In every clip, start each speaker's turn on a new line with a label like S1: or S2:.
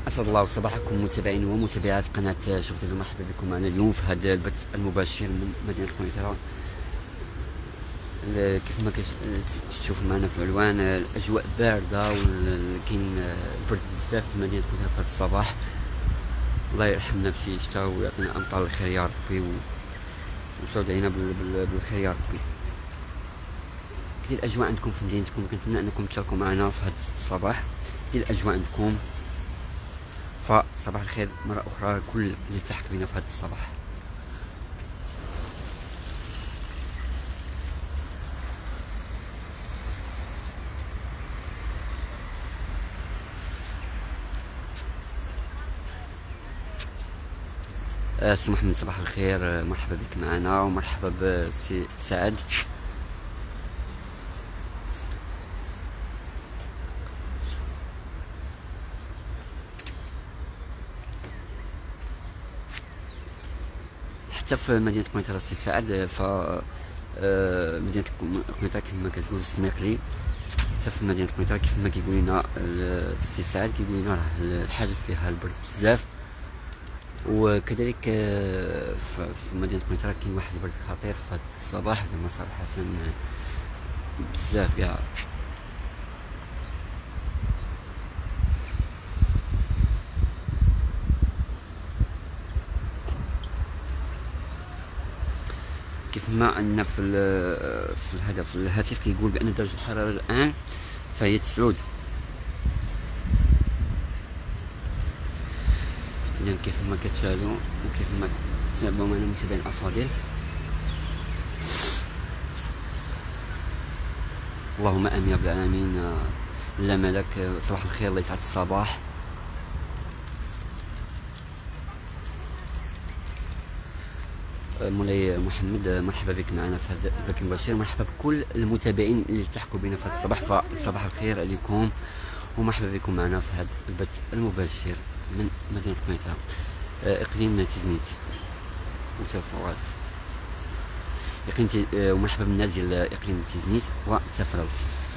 S1: أسعد الله صباحكم متابعين ومتابعات قناة شوف تلفزيون. مرحبا بكم معنا اليوم في هذا البث المباشر من مدينة قنيطرة. كيف ما كتشوفوا معنا في العنوان، الأجواء باردة وكاين برد بزاف في مدينة قنيطرة في هذا الصباح. الله يرحمنا بشي شتا ويعطينا أمطار الخير يا ربي وتعود علينا بالخير يا ربي. كيف الأجواء عندكم في مدينتكم؟ كنتمنى أنكم تشاركوا معنا في هذا الصباح. كيف الأجواء عندكم؟ فصباح الخير مرة أخرى لكل اللي التحق بنا في هذا الصباح. سي محمد صباح الخير، مرحبا بك معنا ومرحبا بسي سعد. حتى في مدينة قنيطرة سي سعد، ف مدينة قنيطرة كيف كتقول السميقلي، حتى في مدينة قنيطرة كيف ما كيقول لنا السي سعد، كيقول لنا راه الحاجة فيها البرد بزاف. وكذلك في مدينة قنيطرة كاين واحد البرد خطير في هذا الصباح، زعما صراحة بزاف يا كيف ما عندنا في الهدف الهاتف كيقول بأن درجة الحرارة الآن فهي 9. إذا كيف ما كتشاهدوا وكيف ما تتابعوا معنا المتابعين الأفاضل، اللهم آمين يا رب العالمين. لا ملك صباح الخير، الله يسعد الصباح. مولاي محمد مرحبا بك معنا في هذا البث المباشر. مرحبا بكل المتابعين اللي التحقوا بنا في هذا الصباح، فصباح الخير عليكم ومرحبا بكم معنا في هذا البث المباشر من مدينة قنيطرة، اقليم تيزنيت وتفاوت ومرحبا بالناس ديال اقليم تيزنيت وتفراوت.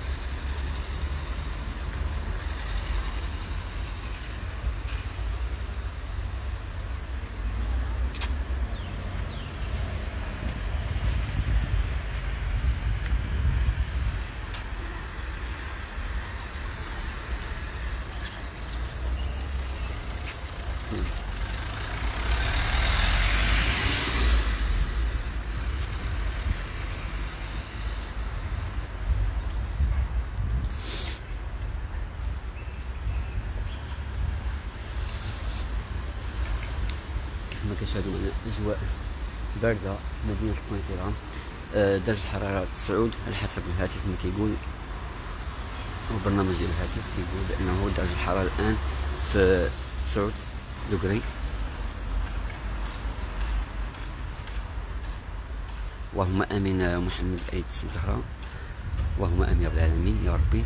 S1: كما كتشاهدوا معنا الاجواء بارده في مدينه قنيطره، درجه الحراره 9 على حسب الهاتف ما كيقول، وبرنامج ديال الهاتف كيقول بانه درجه الحراره الان في 9 دغري. اللهم امين يا محمد ايد زهراء، اللهم امين يا رب العالمين يا ربي.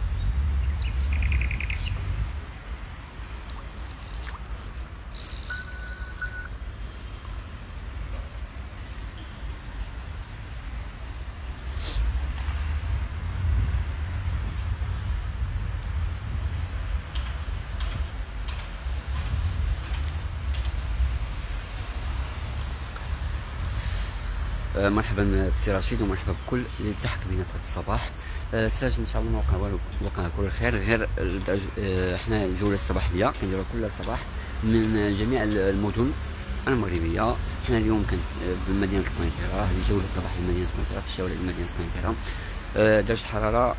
S1: مرحبا بسي رشيد ومرحبا بكل اللي التحق بنا في هذا الصباح. سراج ان شاء الله ما وقع والو، وقع كل خير، غير حنا الجولات الصباحيه كنديروها كل صباح من جميع المدن المغربيه. حنا اليوم كنت بمدينه قنيطره، هذه جوله صباحيه لمدينه قنيطره في الشوارع مدينه قنيطره. درجه الحراره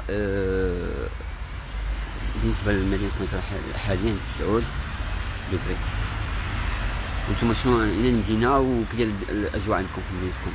S1: بالنسبه لمدينه قنيطره حاليا 9 دغري. وانتم شنو المدينه وكذا الاجواء عندكم في مدينتكم؟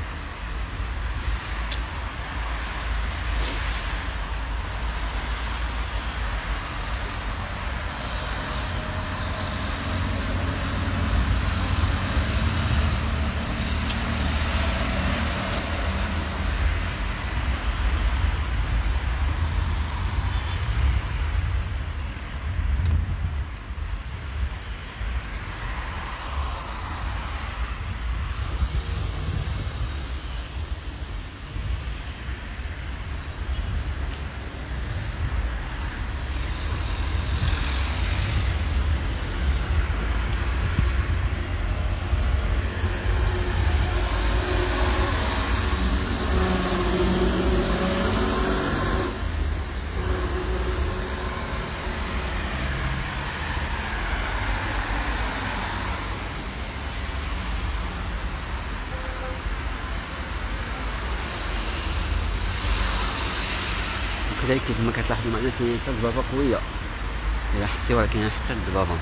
S1: كذلك كيف ما كتلاحظوا معنا كاينه حتى الضبابه قويه الا حطيتي، ولكن حتى الضبابه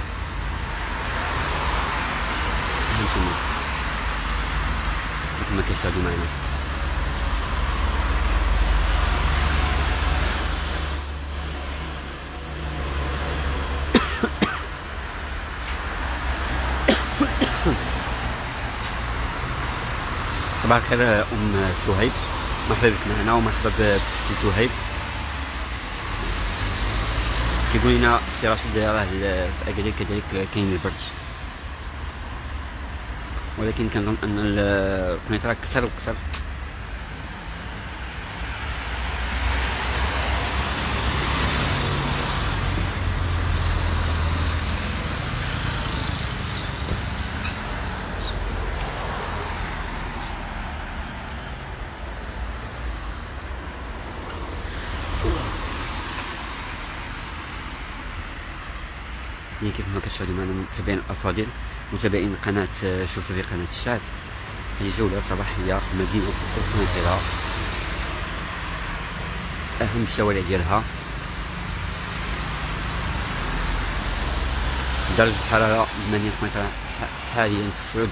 S1: هانتوما كيف ما كيشاهدوا معنا. صباح الخير ام سهيب، مرحبا بك معنا ومرحبا بسي سهيب. كيقول لنا السي راشد راه في اكادير كذلك كاين البرد، ولكن كنظن ان القنيطره كثر وكثر. يعني كيف ما كتشاهدوا معنا المتابعين الافاضل، متابعين قناه شفت في قناه الشعب، هذه جوله صباحيه في مدينه القنيطره، اهم الشوارع ديالها. درجه الحراره بمدينه القنيطره حاليا 9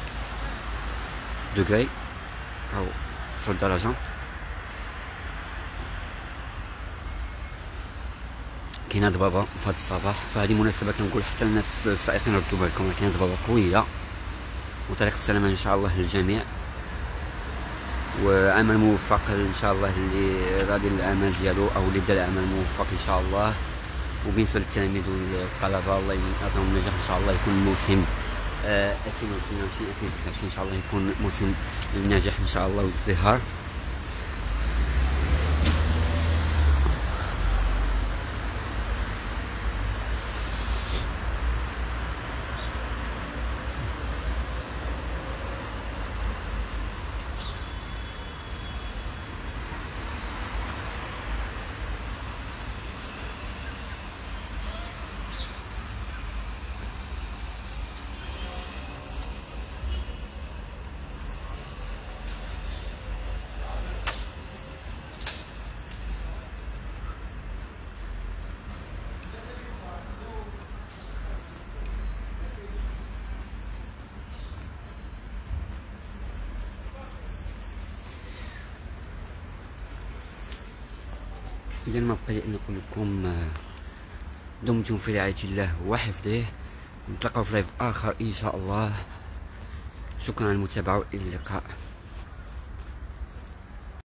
S1: دوغري او 9 درجه. كاينه ضبابه في هذا الصباح، فهذه مناسبه كنقول حتى الناس السائقين ردوا بالكم، كاينه ضبابه قويه، وطريق السلامه ان شاء الله للجميع، وعمل موفق ان شاء الله اللي غادي الاعمال ديالو او اللي بدا العمل موفق ان شاء الله. وبالنسبه للتلاميذ والطلبه الله يعطيهم النجاح ان شاء الله، يكون الموسم 2022 2023 ان شاء الله يكون موسم النجاح ان شاء الله والازدهار. إذا ما بقي أن نقول لكم دمتم في رعاية الله وحفظه، نتلاقاو في لايف آخر إن شاء الله. شكرا على المتابعة وإلى اللقاء.